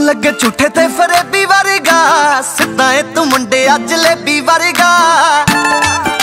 लगे झूठे ते फरेबी वर्गा, सिद्धा ए तू मुंडे अज जलेबी वर्गा।